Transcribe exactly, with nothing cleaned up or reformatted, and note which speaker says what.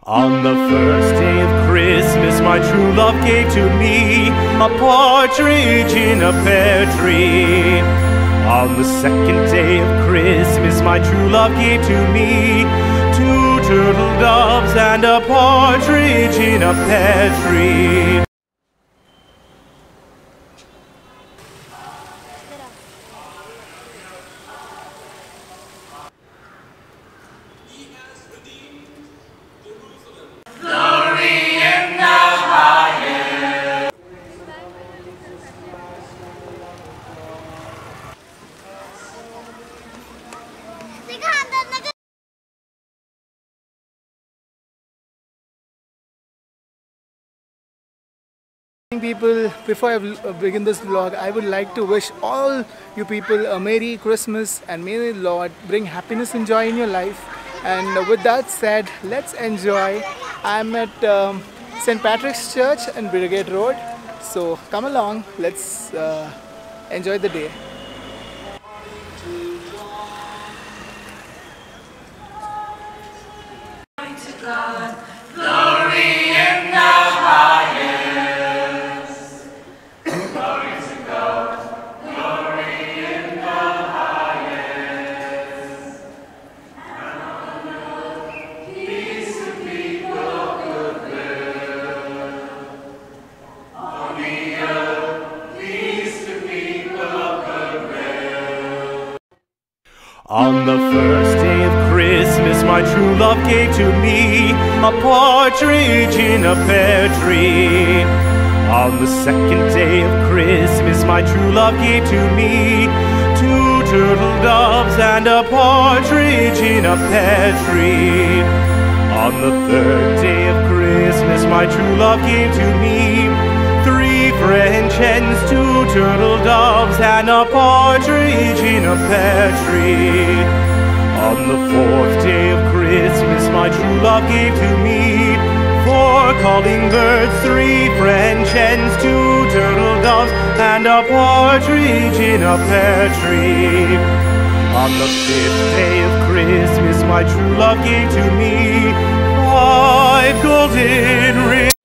Speaker 1: On the first day of Christmas, my true love gave to me a partridge in a pear tree. On the second day of Christmas, my true love gave to me two turtle doves and a partridge in a pear tree.
Speaker 2: People, before I begin this vlog, I would like to wish all you people a Merry Christmas and may the Lord bring happiness and joy in your life. And with that said, let's enjoy. I'm at um, Saint Patrick's Church in Brigade Road, so come along, let's uh, enjoy the day.
Speaker 3: Glory to God, glory in the highest.
Speaker 1: On the first day of Christmas, my true love gave to me a partridge in a pear tree. On the second day of Christmas, my true love gave to me two turtle doves and a partridge in a pear tree. On the third day of Christmas, my true love gave to me three French hens, two turtle doves, and a partridge in a pear tree. On the fourth day of Christmas, my true love gave to me four calling birds, three French hens, two turtle doves, and a partridge in a pear tree. On the fifth day of Christmas, my true love gave to me five golden rings.